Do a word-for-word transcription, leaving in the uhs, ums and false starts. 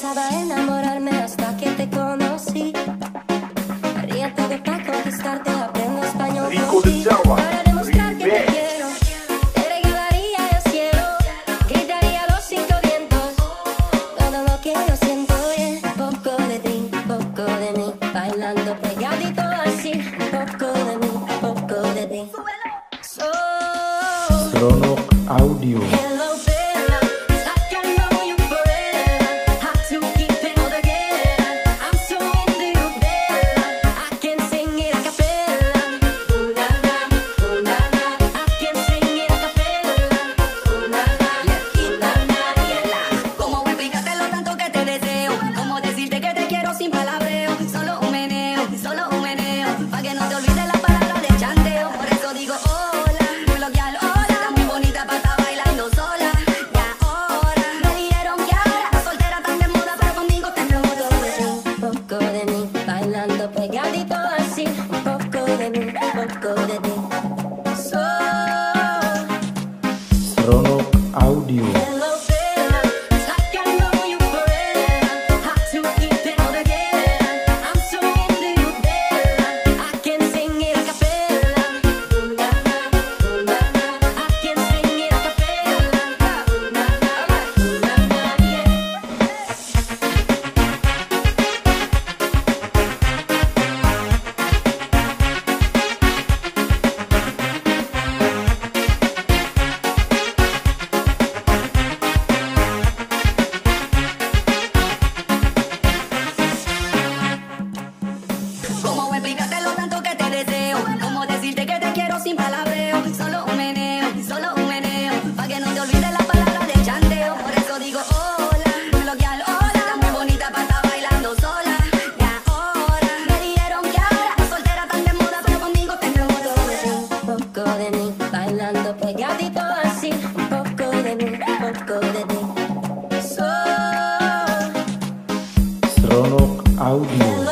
pensaba enamorarme hasta que te conocí. Haría todo para conquistarte, aprendo español por ti. Para demostrar que te quiero, te regalaría el cielo, gritaría los cinco vientos, todo lo que yo siento. Yeah. Un poco de ti, un poco de mí, bailando pegadito así. Un poco de mí, un poco de ti. So, Ronok Audio. hello Bella, it's like I know you forever. Have to keep it all together. I'm so into you, Bella. I can sing it a cappella. Ooh la la, ooh la la. I can sing it a cappella. Ooh la la, ooh la la, yeah la. ¿Cómo explicarte lo tanto que te deseo? ¿Cómo decirte que te quiero sin palabreo? Solo un meneo, solo un meneo, pa' que no te olvides la palabra de chanteo. Por eso digo hola, bloquear hola. Estás muy bonita pa' estar bailando sola. Y ahora me dijeron que ahora la soltera tan de moda, pero conmigo te enamoro de ti. Un poco de mí, bailando pegadito así. Un poco de mí, un poco de ti. So, Ronok Audio. hello Bella, it's like I know you forever. Have to keep it all together. I'm so into you, Bella. I can sing it a cappella. Ooh la la, ooh la la. I can sing it a cappella. Ooh la la, ooh la la, yeah. ¿Cómo explicarte lo tanto que te deseo? ¿Cómo decirte que te quiero sin palabreo? Solo un meneo, solo un meneo, pa' que no te olvides la palabra de chanteo. Por eso digo hola, bloquear hola. Estás muy bonita pa' estar bailando sola. Y ahora me dijeron que ahora la soltera tan de moda, pero conmigo te enamoro de ti. Un poco de mí, bailando pegadito así. Un poco de mí, un poco de ti. So, Ronok Audio.